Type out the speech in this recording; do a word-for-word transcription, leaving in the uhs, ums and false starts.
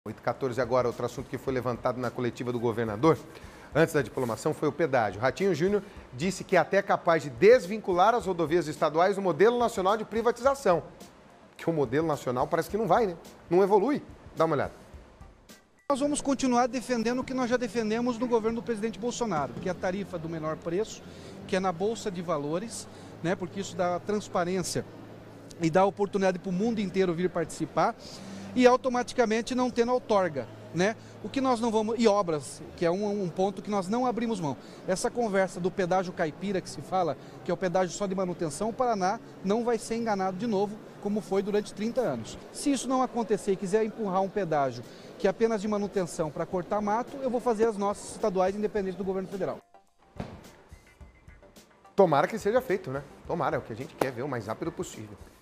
oito e quatorze agora, outro assunto que foi levantado na coletiva do governador, antes da diplomação, foi o pedágio. Ratinho Júnior disse que é até capaz de desvincular as rodovias estaduais do modelo nacional de privatização. Que o modelo nacional parece que não vai, né? Não evolui. Dá uma olhada. Nós vamos continuar defendendo o que nós já defendemos no governo do presidente Bolsonaro, que é a tarifa do menor preço, que é na Bolsa de Valores, né? Porque isso dá transparência e dá oportunidade para o mundo inteiro vir participar e automaticamente não tendo outorga, né? O que nós não vamos... E obras, que é um, um ponto que nós não abrimos mão. Essa conversa do pedágio caipira que se fala, que é o pedágio só de manutenção, o Paraná não vai ser enganado de novo, como foi durante trinta anos. Se isso não acontecer e quiser empurrar um pedágio que é apenas de manutenção para cortar mato, eu vou fazer as nossas estaduais independentes do governo federal. Tomara que seja feito, né? Tomara, é o que a gente quer ver o mais rápido possível.